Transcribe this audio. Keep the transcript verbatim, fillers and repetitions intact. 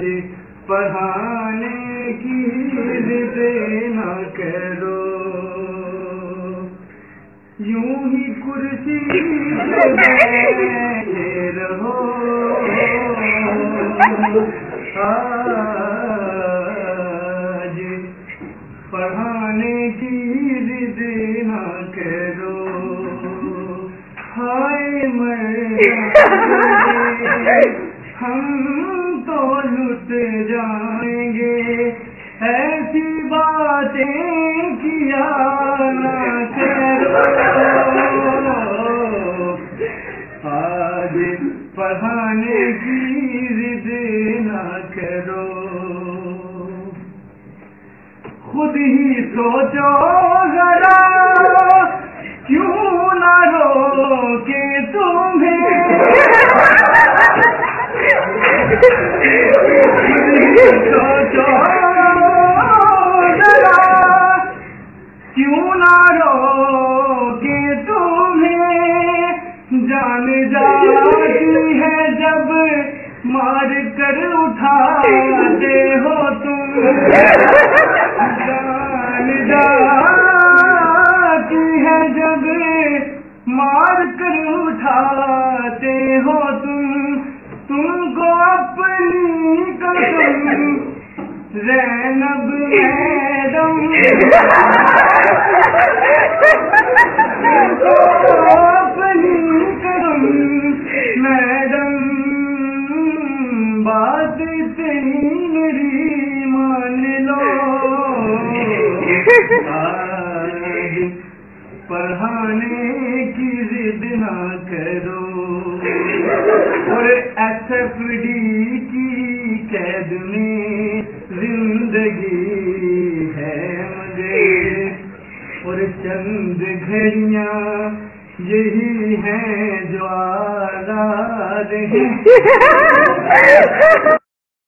पढ़ाने की जिद न करो, यूं ही कुर्सी पे बैठे रहो। आज पढ़ाने की जिद न करो, हाय मर हम तो लुट जाएंगे, ऐसी बातें किया न करो। आज पढ़ाने की जिद न करो, खुद ही सोचो जरा क्यों न रोके तुम्हें। सोचो जरा क्यों न रोके तुम्हें, जान जाती है जब मार कर उठाते हो तुम। जान जाती है जब मार कर उठाते हो तुम, तुमको अपनी कसम ज़ैनब मैडम, तुमको अपनी कसम मैडम, बात इतनी मेरी मान लो। आज पढ़ाने की जिद ना करो, और एस एफ डी की कैद में जिंदगी है मुझे, और चंद घड़ियां यही हैं जो आज़ाद हैं।